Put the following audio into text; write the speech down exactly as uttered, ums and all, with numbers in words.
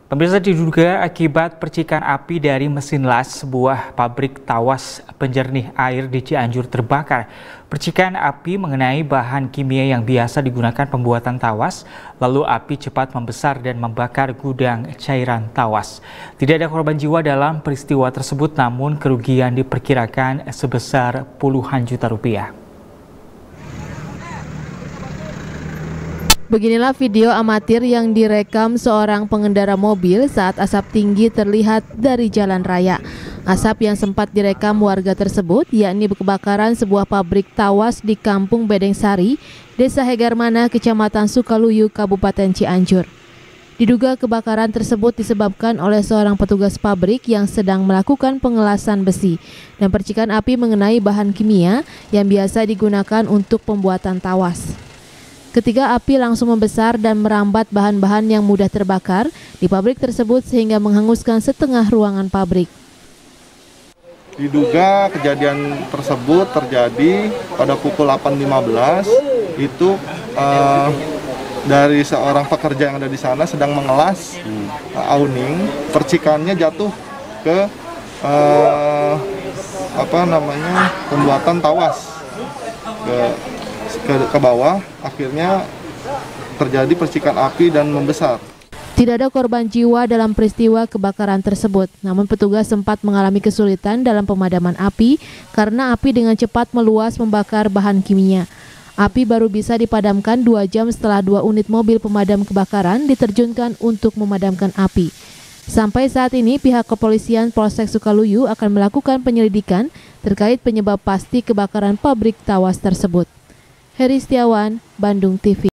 Pemirsa, diduga akibat percikan api dari mesin las sebuah pabrik tawas penjernih air di Cianjur terbakar. Percikan api mengenai bahan kimia yang biasa digunakan pembuatan tawas, lalu api cepat membesar dan membakar gudang cairan tawas. Tidak ada korban jiwa dalam peristiwa tersebut, namun kerugian diperkirakan sebesar puluhan juta rupiah. Beginilah video amatir yang direkam seorang pengendara mobil saat asap tinggi terlihat dari jalan raya. Asap yang sempat direkam warga tersebut yakni kebakaran sebuah pabrik tawas di Kampung Bedengsari, Desa Hegarmana, Kecamatan Sukaluyu, Kabupaten Cianjur. Diduga kebakaran tersebut disebabkan oleh seorang petugas pabrik yang sedang melakukan pengelasan besi dan percikan api mengenai bahan kimia yang biasa digunakan untuk pembuatan tawas. Ketika api langsung membesar dan merambat bahan-bahan yang mudah terbakar di pabrik tersebut sehingga menghanguskan setengah ruangan pabrik. Diduga kejadian tersebut terjadi pada pukul delapan lima belas, itu uh, dari seorang pekerja yang ada di sana sedang mengelas uh, awning, percikannya jatuh ke uh, apa namanya pembuatan tawas ke Ke, ke bawah, akhirnya terjadi percikan api dan membesar. Tidak ada korban jiwa dalam peristiwa kebakaran tersebut, namun petugas sempat mengalami kesulitan dalam pemadaman api karena api dengan cepat meluas membakar bahan kimia. Api baru bisa dipadamkan dua jam setelah dua unit mobil pemadam kebakaran diterjunkan untuk memadamkan api. Sampai saat ini pihak kepolisian Polsek Sukaluyu akan melakukan penyelidikan terkait penyebab pasti kebakaran pabrik tawas tersebut. Heri Setiawan, Bandung T V.